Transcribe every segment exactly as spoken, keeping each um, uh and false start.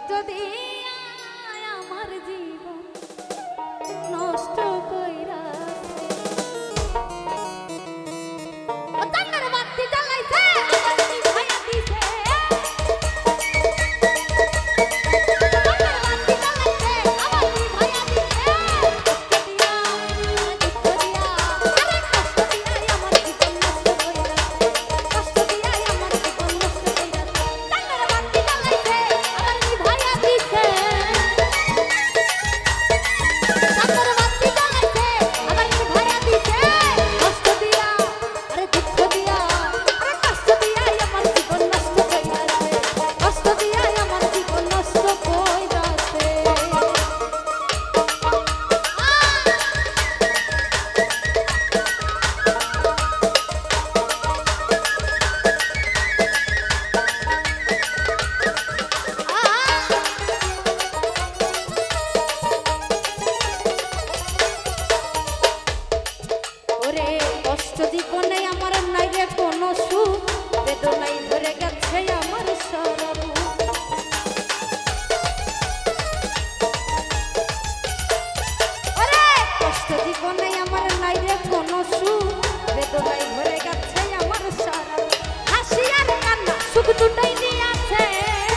কষ্ট দিয়া আমার জীবন নষ্ট কইরা ও তান্নার বাতি জ্বালাইছে আমার নিভাইয়া দিছে জীবনে আমার নাই রে কোনো সুখ বেদনাই ধরে গেছে আমার সারা ওরে কষ্ট জীবনে আমার নাই রে কোনো সুখ বেদনাই ধরে গেছে আমার সারা হাসি আর কান্না সুখ দুটাই নিয়েছে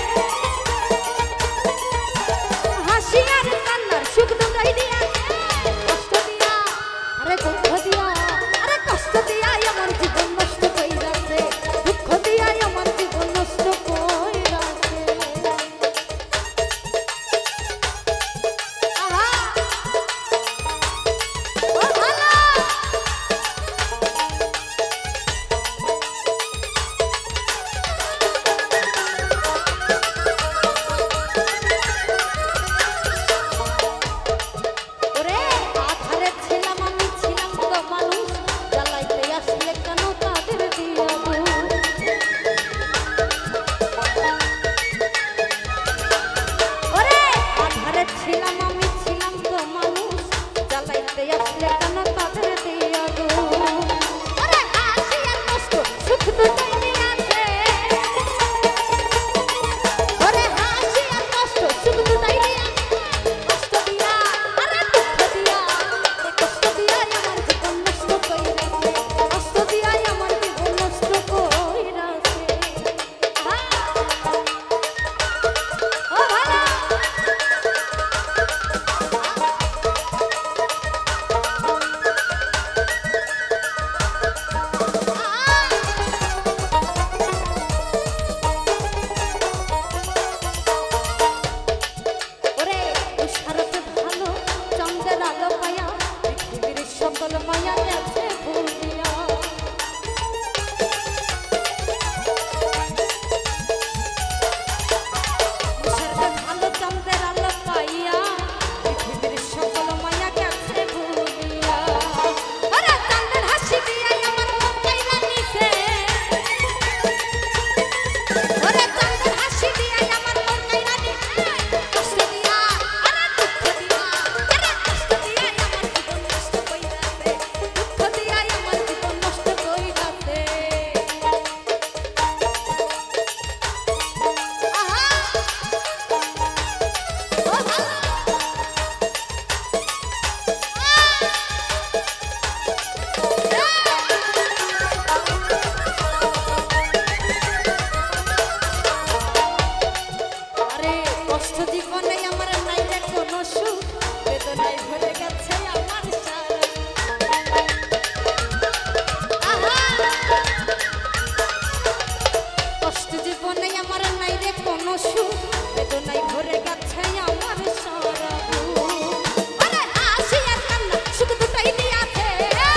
হাসি আর কান্নার সুখ দুটাই নিয়েছে কষ্ট দিয়া আরে দুঃখ দিয়া কষ্ট দিয়াই আমার জীবন নষ্ট কইরাছে দুঃখ দিয়াই আমার জীবন নষ্ট কইরাছে আহা ও ভালো ওরে আধারে ছিলাম আমি ছিলাম তো মানুষ জ্বালাইতে আসলে কেন তাদের দিয়া ওরে আধারে ছিলাম আমি ছিলাম তো মানুষ জ্বালাইতে আসলে কেন তাদের দিয়া ওরে হাসি আর কষ্ট সুখ দুটাই নিয়েছে ওরে হাসি আর কষ্ট সুখ দুটাই নিয়েছে কষ্ট দিয়া আরে দুঃখ দিয়া কষ্ট দিয়া আমার জীবন নষ্ট কইরাছে কষ্ট দিয়া আমার জীবন নষ্ট কইরাছে ও ভালো ওরে তুষারতে ভালো চন্দ্রের আলো পায়া পৃথিবীর সকল মায়া গেছে ভুলিয়া তুষারতে ভালো চন্দ্রের আলো পাইয়া পৃথিবীর সকল মায়া গেছে ভুলিয়া ওরে চন্দ্রের হাসি দিয়া আমার মন কাইরা নিছে ওরে চন্দ্রের হাসি দিয়া আমার মন কাইরা নিছে কষ্ট দিয়া আরে দুঃখ দিয়া আরে কষ্ট দিয়া আমার জীবন নষ্ট কইরাছে দুঃখ দিয়া আমার জীবন নষ্ট কইরাছে আহা ও ভালো আরে কষ্ট জীবনে আমার নাই রে কোনো সুখ বেদনায় ভরে গেছে আমার সারা আহা কষ্ট জীবনে আমার নাই রে কোনো সুখ বেদনায় ভরে গেছে আমার সারা আরে হাসি আর কান্না সুখ দুটাই নিয়েছে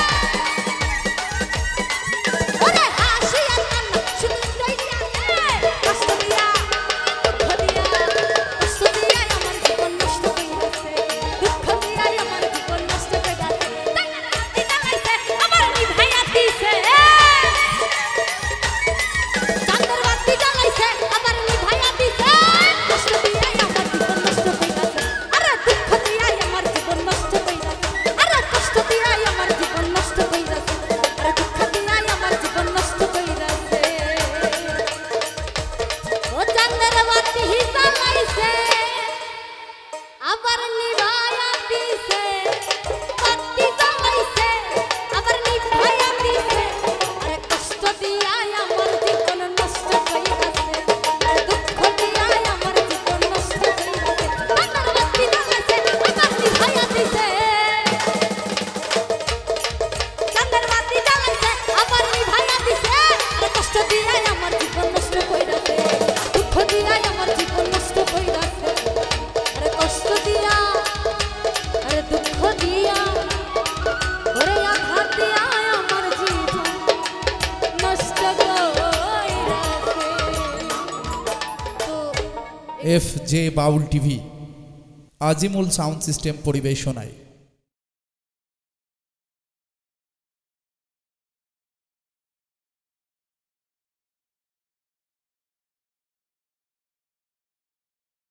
ওরে হাসি আর কান্না সুখ দুটাই নিয়েছে কষ্ট দিয়া দুঃখ দিয়া কষ্ট দিয়া আমার জীবন নষ্ট কইরাছে দুঃখ দিয়া আমার জীবন নষ্ট কইরাছে তান্নার বাতি জ্বালাইছে আমার নিভাইয়া দিছে তান্নার বাতি জ্বালাইছে আমার নিভাইয়া দিছে কষ্ট দিয়া F J Baul TV Azimul sound system পরিবেশনায়।